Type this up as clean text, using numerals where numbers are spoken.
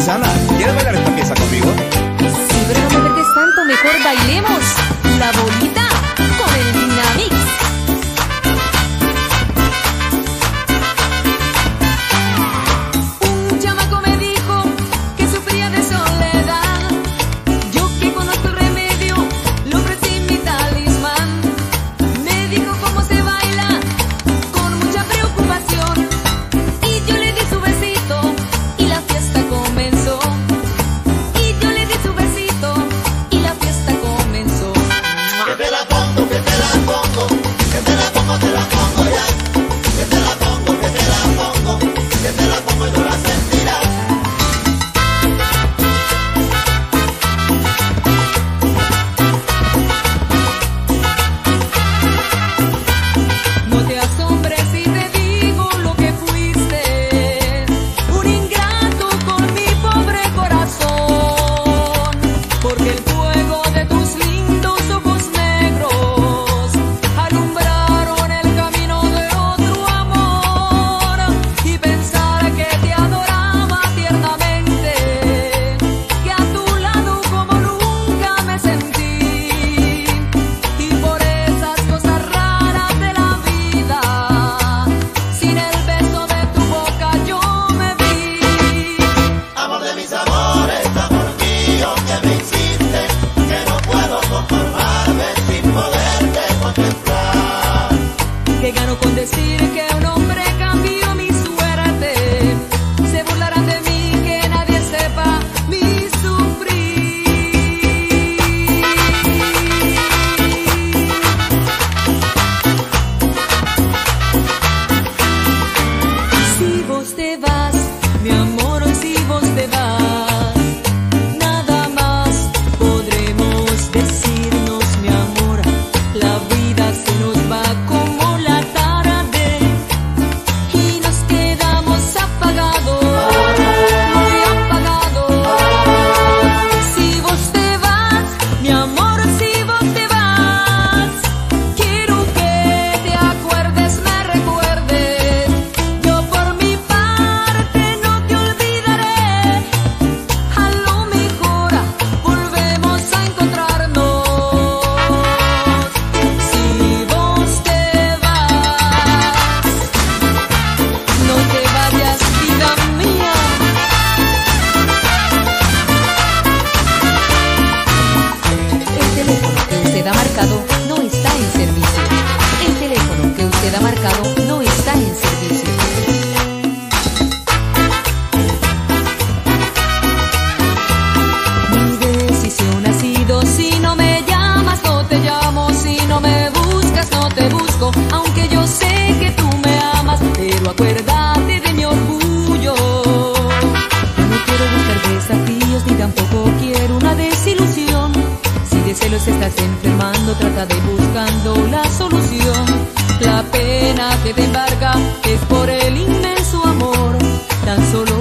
Susana, ¿quieres bailar esta pieza conmigo? Sí, pero no me perdes tanto, mejor bailemos la bolita con el Dinamix. Un chamaco me dijo que sufría de soledad. Yo que conozco el remedio, le ofrecí mi talismán. Me dijo cómo se baila con mucha preocupación. Y yo le di su besito y la fiesta comenzó. Y yo le di su besito y la fiesta comenzó. Que te la pongo, que te la pongo, que te la pongo, te la pongo ya. Que te la pongo, que te la pongo, que te la pongo y no la sentirás. No te asombres si te digo lo que fuiste, un ingrato con mi pobre corazón, porque el fuego de tus lindos ojos negros alumbraron el camino de otro amor, y pensar que te adoraba tiernamente, que a tu lado como nunca me sentí, y por esas cosas raras de la vida, sin el beso de tu boca yo me vi. Amor de mis amores, amor mío, que me hiciste, que no puedo conformarme sin poderte contemplar. Que gano con decir que un hombre cambió mi suerte. Se burlarán de mí, que nadie sepa mi sufrir. Si vos te vas, mi amor, si vos te vas, nada más podremos decirnos, mi amor. La vida se nos va como la tarde y nos quedamos apagados, muy apagados. Si vos te vas, mi amor, si vos te vas, quiero que te acuerdes, me recuerdes. Yo por mi parte no te olvidaré. A lo mejor volvemos a encontrarnos. Si vos te vas, no te vayas, vida mía. El teléfono que usted ha marcado no está en servicio. El teléfono que usted ha marcado no está en servicio. Mi decisión ha sido: si no me llamas, no te llamo; si no me buscas, no te busco. Aunque yo sé que tú me amas, pero acuérdate de mi orgullo. Yo no quiero buscar desafíos, ni tampoco quiero una desilusión. Si de celos estás enfermando, trata de buscando la solución. La pena que te embarga es por el inmenso amor. Tan solo